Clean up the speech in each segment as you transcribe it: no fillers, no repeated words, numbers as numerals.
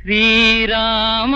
శ్రీరామ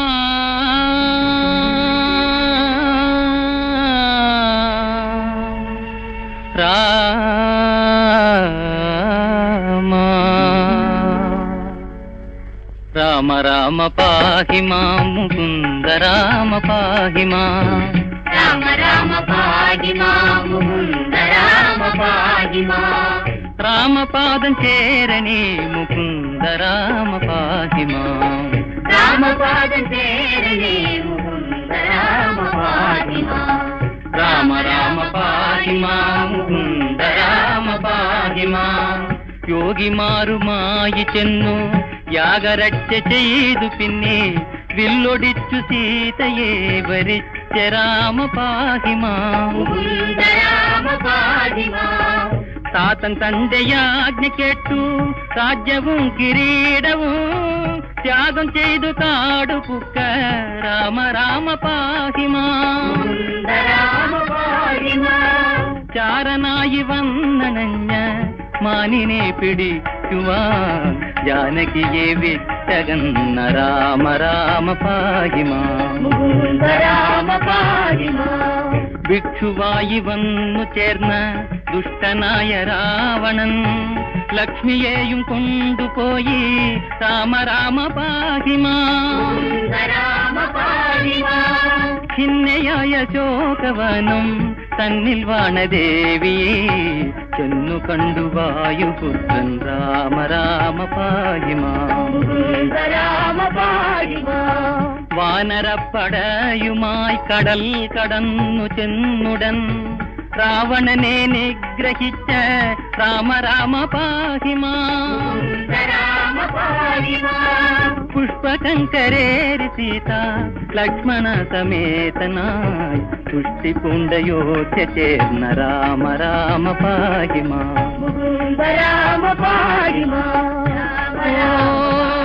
రామ రామ పాహి మాం ముకుంద రామ పాహి మాం రామ రామ పాహి మాం ముకుంద రామ పాహి మాం రామపాదం చేరని ముకుంద రామ పాహి మాం రామపాదం చేరని ముకుంద రామ పాహి మాం రామ రామ పాహి మాం ముకుంద రామ పాహి మాం యోగి మారు మాయి చెన్ను యాగరట్చె ചെയ്തു പിന്നെ വില്ലൊടിച്ചു സീതയെ വരിച്ച രാമ പാഹി മാം മുകുന്ദ രാമ പാഹി മാം താതൻ തന്റെ യാജ്ഞ കേട്ടു രാജ്യവും കിരീടവും ത്യാഗം ചെയ്തു കാടുപുക്ക രാമ രാമ പാഹി മാം മുകുന്ദ രാമ പാഹി മാം ചാരനായി വന്നണഞ്ഞ മാനിനെ പിടിക്കുവാൻ ജാനകിയെ വിട്ടകന്ന രാമ രാമ പാഹി മാം മുകുന്ദ രാമ പാഹി മാം ഭിക്ഷുവായി വന്നു ചേർന്ന ദുഷ്ടനായ രാവണൻ ലക്ഷ്മിയെയും കൊണ്ടുപോയി രാമ രാമ പാഹി മാം മുകുന്ദ രാമ പാഹി മാം ഖിന്നയായ ശോകവനം തന്നിൽ വാണദേവിയെ ചെന്നു കണ്ടു വായുപുത്രൻ രാമ രാമ പാഹി മാം മുകുന്ദ രാമ പാഹി മാം വാനരപ്പടയുമായി കടൽ കടന്നു ചെന്നുടൻ രാവണനെ നിഗ്രഹിച്ച രാമ രാമ പാഹി മാം മുകുന്ദ രാമ പാഹി മാം പുഷ്പകങ്കരേരി സീത ലക്ഷ്മണ സമേതനായി തുഷ്ടി പൂണ്ടയോധ്യ ചേർന്ന രാമ രാമ പാഹി മാം മുകുന്ദ രാമ പാഹി മാം